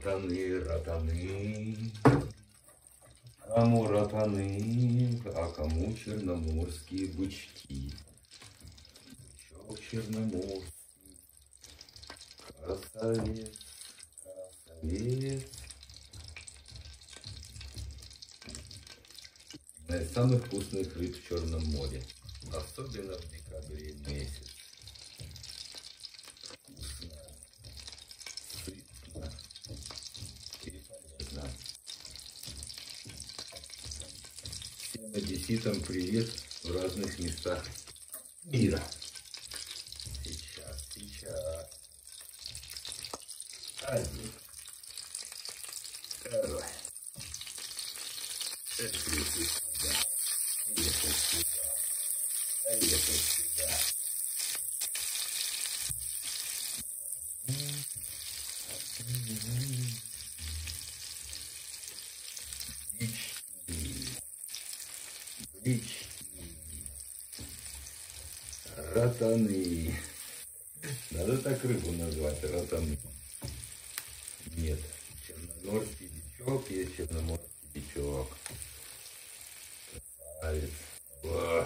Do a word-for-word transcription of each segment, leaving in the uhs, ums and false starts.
Ротаны, ротаны, кому ротаны, а кому черноморские бычки. Бычок черноморский, красавец, красавец. Одна из самых вкусных рыб в Черном море, особенно в декабре месяц. Вкусно, сытно и полезно. Всем одесситам привет в разных местах мира. Сейчас, сейчас. Один. Второй. Третий сюда. Поехал сюда. Поехал сюда. Брички. Брички. Ротаны. Надо так рыбу назвать, ротаны. Нет, черноморский бичок есть черноморский бичок. Красавец. О!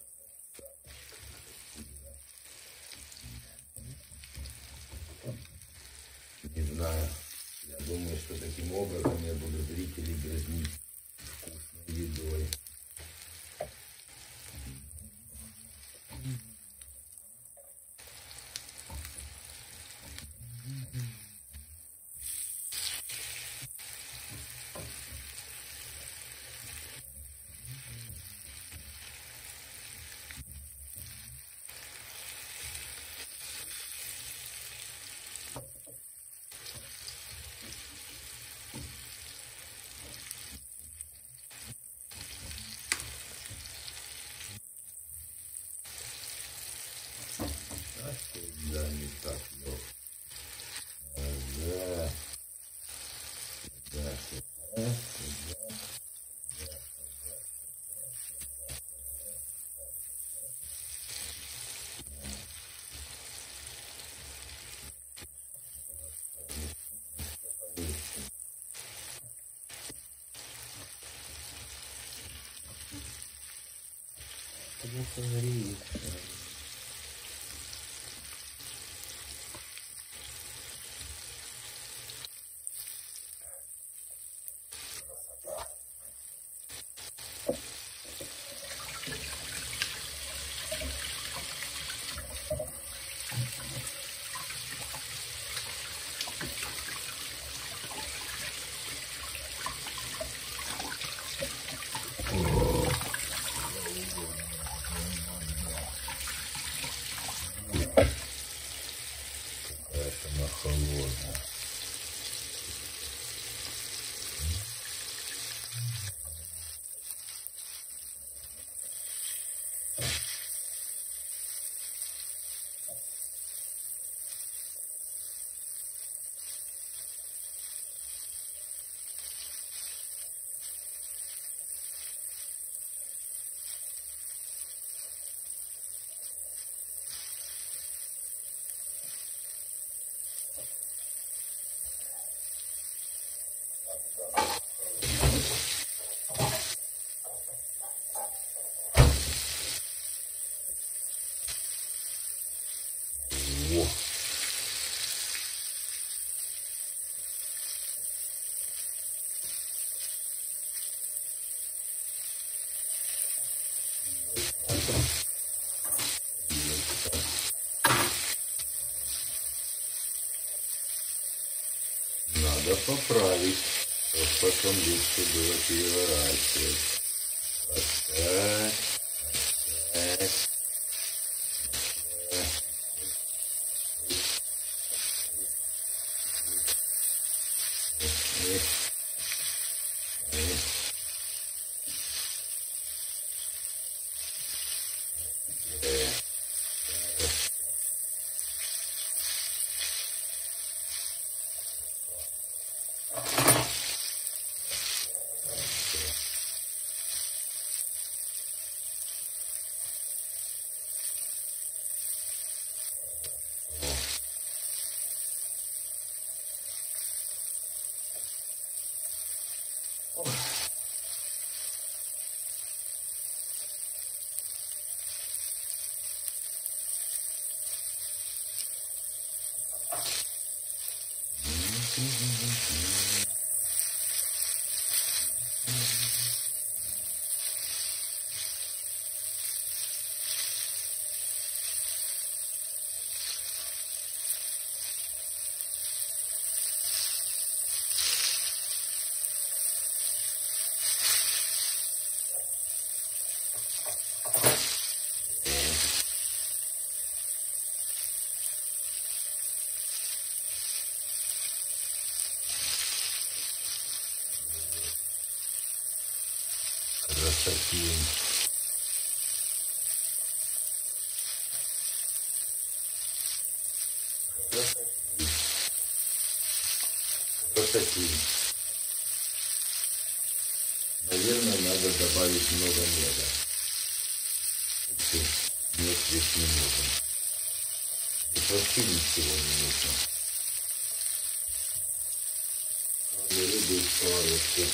Не знаю. Я думаю, что таким образом я буду зрителей дразнить вкусной едой. Да, не так, но... Да, да, да, да, она холодная. Надо поправить, чтобы потом легче было переворачивать. Вот так, вот так. Красотень. Красотень. Наверное, надо добавить много меда. Мед здесь не нужен. Здесь вообще ничего не нужно. Кроме рыбы и сковородки.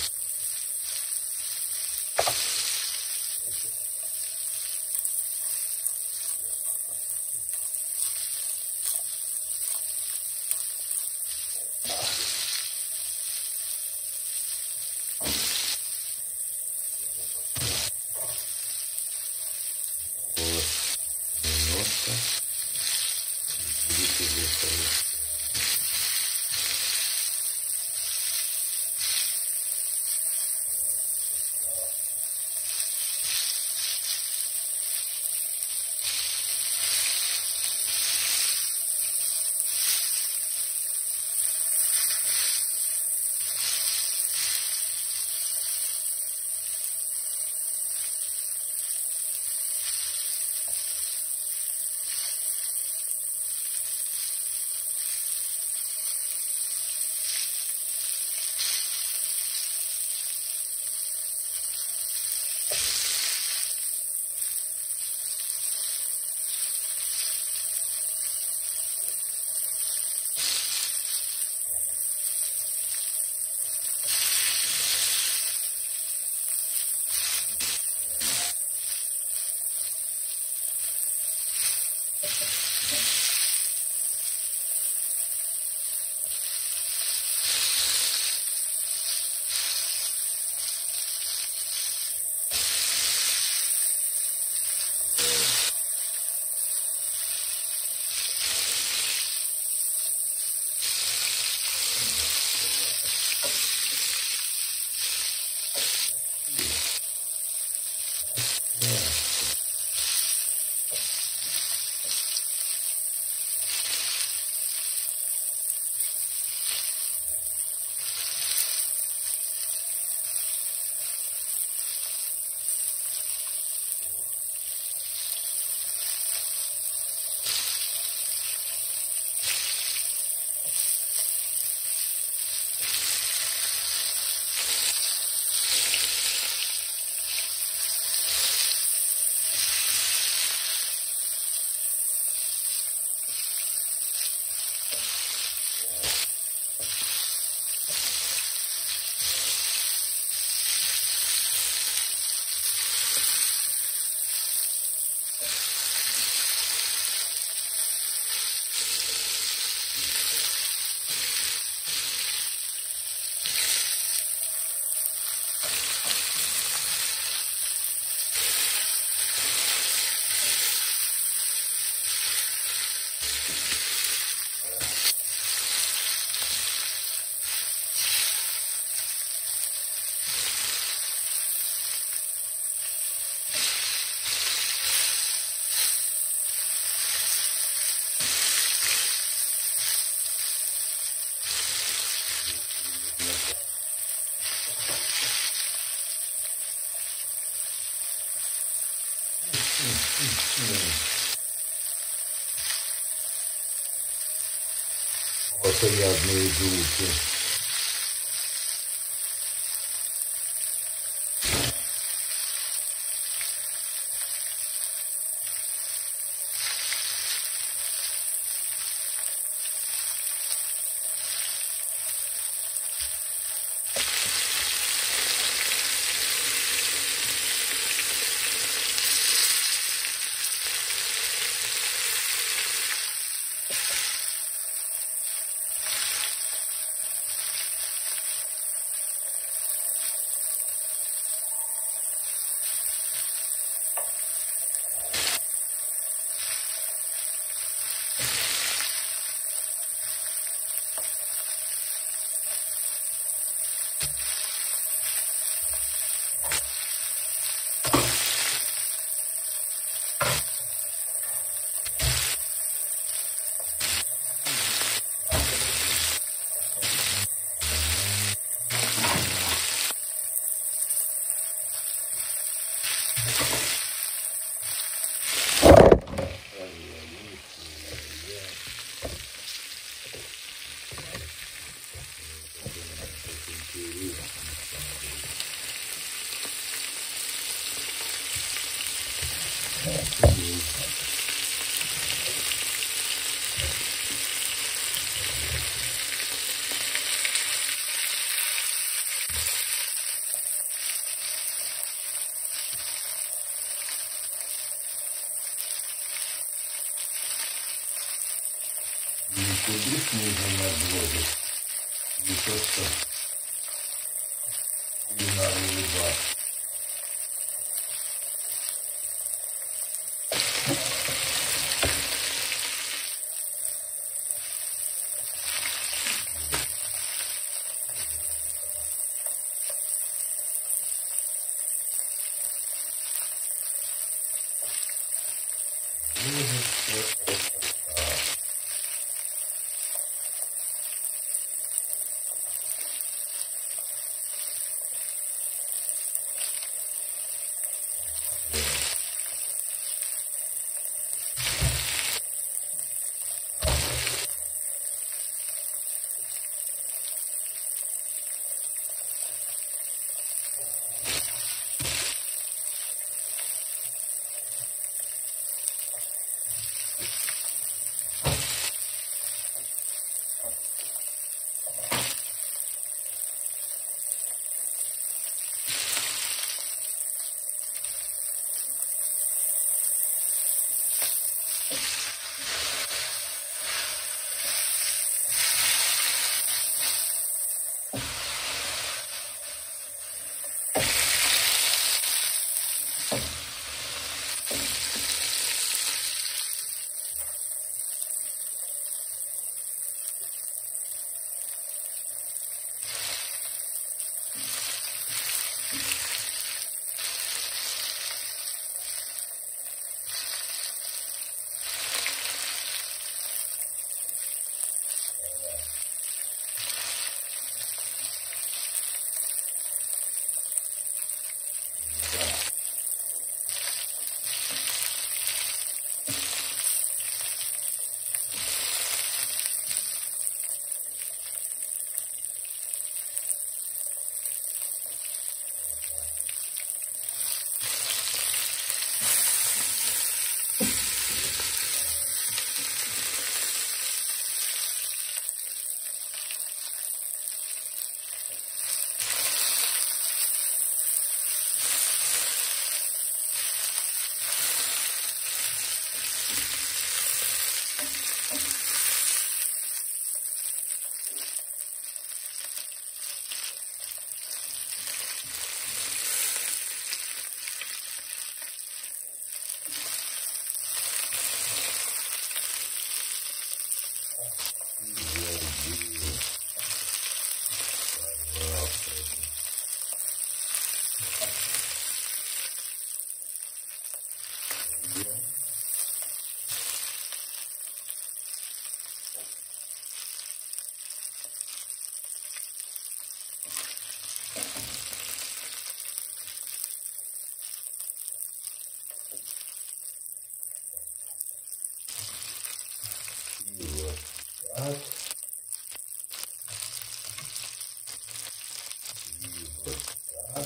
Плотоядные звуки. Кубик нужно назводить. Не то, что кулинарный бар. Так. И вот так.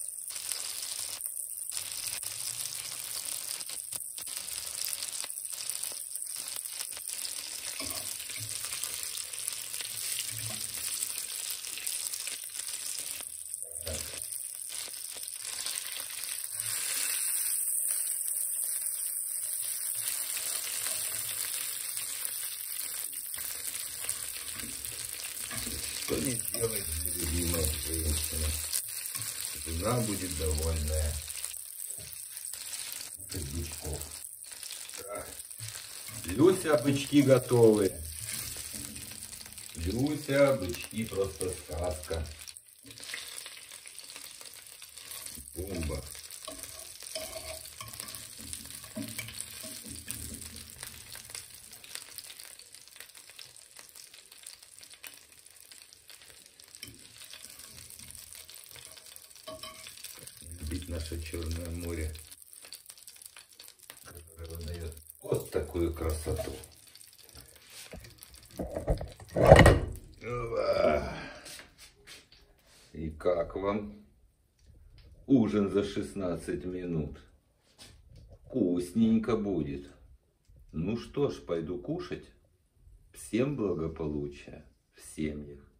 Что не сделать для любимой женщины? Жена будет довольная. Как бычков. Так. Люся, бычки готовы. Люся, бычки просто сказка. Бомба. Любить наше Черное море, которое выдает вот такую красоту. И как вам ужин за шестнадцать минут? Вкусненько будет. Ну что ж, пойду кушать. Всем благополучия в семьях.